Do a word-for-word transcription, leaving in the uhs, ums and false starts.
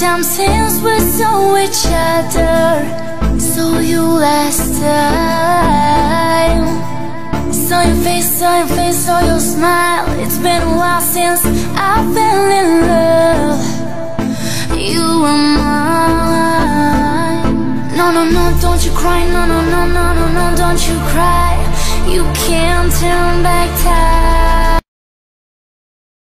time since we saw each other. Saw you last time. Saw your face, saw your face, saw your smile. It's been a while since I fell in love. You were mine. No, no, no, don't you cry. No, no, no, no, no, no, don't you cry. You can't turn back time.